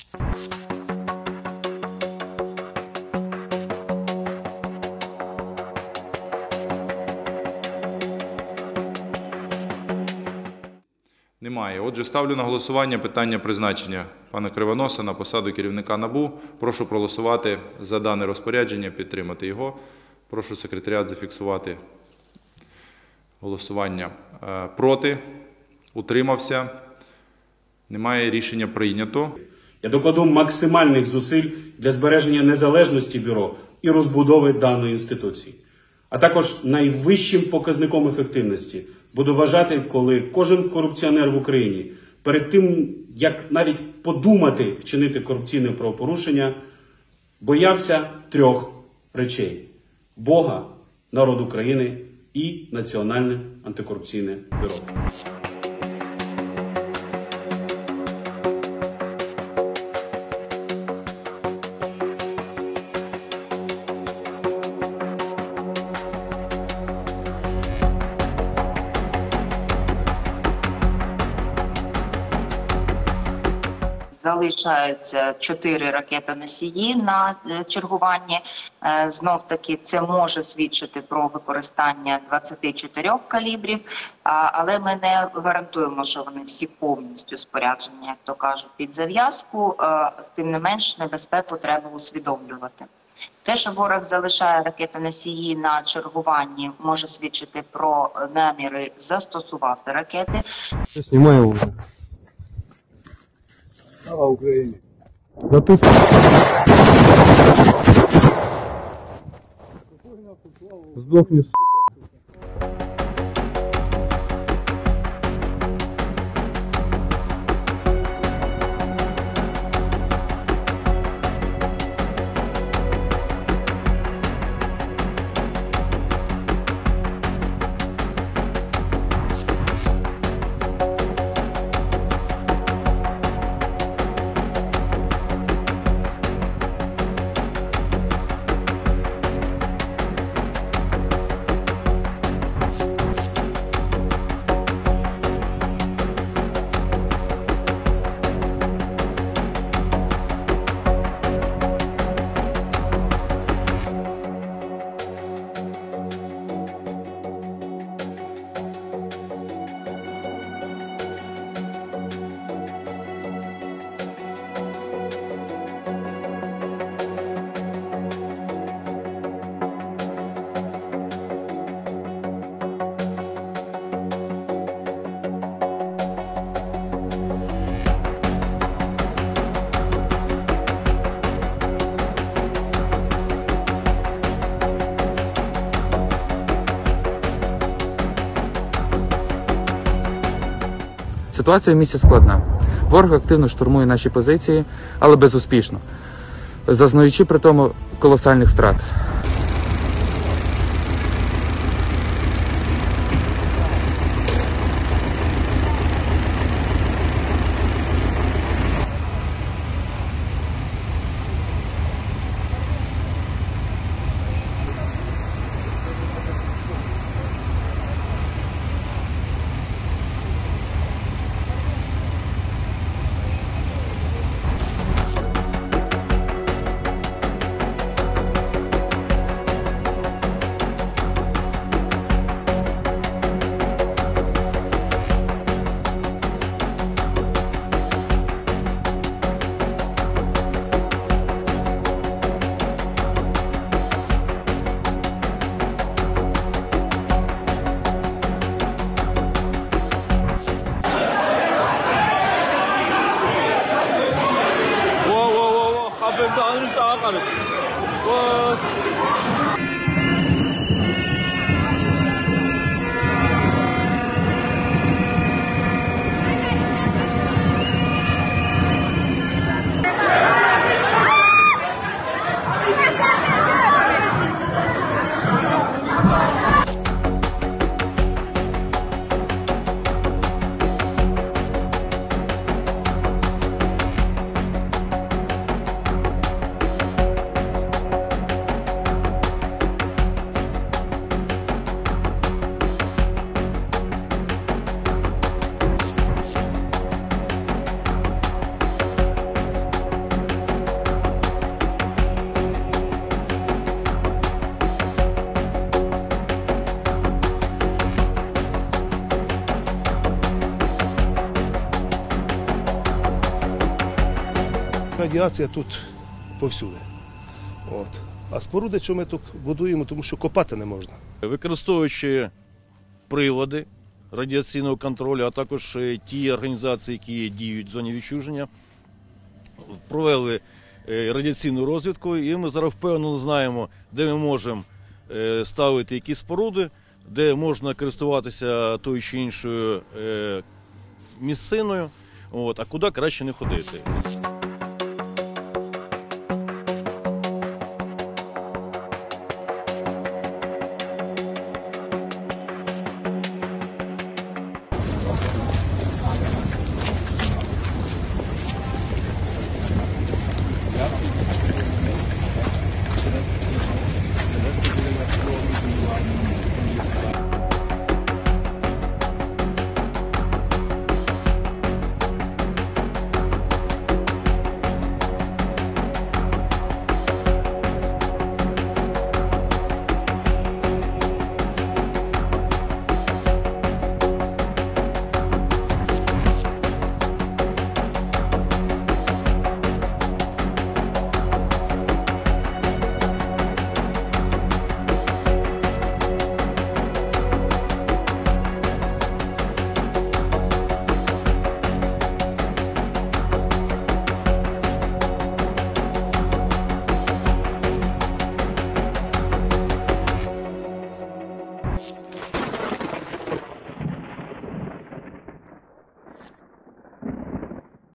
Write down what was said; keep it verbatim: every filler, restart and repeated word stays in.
Немає. Отже, ставлю на голосування питання призначення пана Кривоноса на посаду керівника НАБУ. Прошу проголосувати за дане розпорядження, підтримати його. Прошу секретаріат зафіксувати голосування проти. Утримався. Немає. Рішення прийнято. Я докладу максимальних зусиль для збереження незалежності бюро і розбудови даної інституції. А також найвищим показником ефективності буду вважати, коли кожен корупціонер в Україні перед тим, як навіть подумати вчинити корупційне правопорушення, боявся трьох речей – Бога, народ України і Національне антикорупційне бюро. Залишаються чотири ракетоносії на чергуванні. Знов таки це може свідчити про використання двадцяти чотирьох калібрів, але ми не гарантуємо, що вони всі повністю споряджені, як то кажуть, під зав'язку. Тим не менш, небезпеку треба усвідомлювати. Те, що ворог залишає ракетоносії на чергуванні, може свідчити про наміри застосувати ракети. Знімаю вже. Слава Україні! Записуй. Здохни, сука. Ситуація в місті складна. Ворог активно штурмує наші позиції, але безуспішно, зазнаючи при тому колосальних втрат. радіація тут повсюди. От. А споруди, що ми тут будуємо, тому що копати не можна. Використовуючи прилади радіаційного контролю, а також е, ті організації, які діють в зоні відчуження, провели е, радіаційну розвідку, і ми зараз впевнено знаємо, де ми можемо е, ставити якісь споруди, де можна користуватися тою чи іншою е, місциною, от, а куди краще не ходити.